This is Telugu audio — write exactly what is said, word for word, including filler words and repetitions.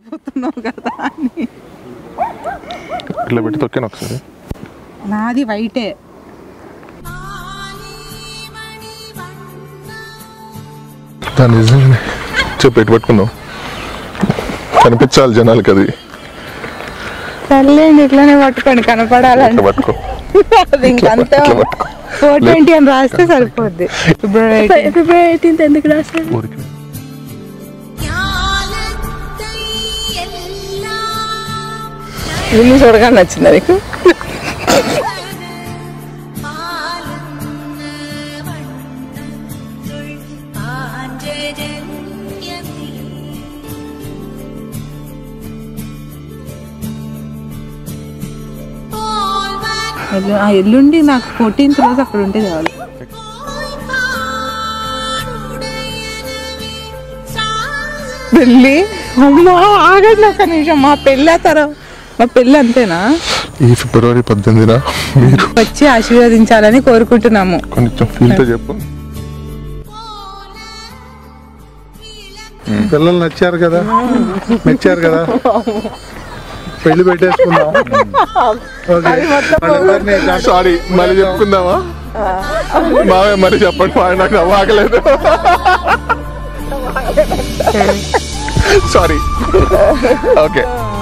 పోతున్నావు కదా అని ఇట్లా పెట్టి తొక్కాను ఒకసారి. నాది వైటే. నిజంగానే చెప్పు ఎటు పట్టుకున్నావు కనిపించాలి జనాలకి అది. సర్లేండి ఇట్లానే పట్టుకోండి కనపడాలని. పట్టుకో అది ఇంకంతా ఫోర్ ట్వంటీ అని రాస్తే సరిపోద్ది. ఫిబ్రవరి ఫిబ్రవరి ఎయిటీన్త్ ఎందుకు రాస్తారు? ఇల్లు చూడగానే నచ్చిందా నీకు? ఎల్లుండి నాకు ఫోర్టీన్త్ రోజు అక్కడ ఉంటే చాలు. పెళ్ళి అమ్మా ఆగండి ఒక నిమిషం. మా పెళ్ళి ఆ తర్వాత మా పెళ్ళి అంతేనా? ఈ ఫిబ్రవరి పద్దెనిమిదిన మీరు వచ్చి ఆశీర్వదించాలని కోరుకుంటున్నాము. కొంచెం ఫీల్తో చెప్పు. పిల్లలు నచ్చారు కదా, మెచ్చారు కదా, పెళ్లి పెట్టేసుకుందాం. సారీ మళ్ళీ చెప్పుకుందామా? బాగా మరి చెప్పండి, నాకు నవ్వాగలేదు. సారీ. ఓకే.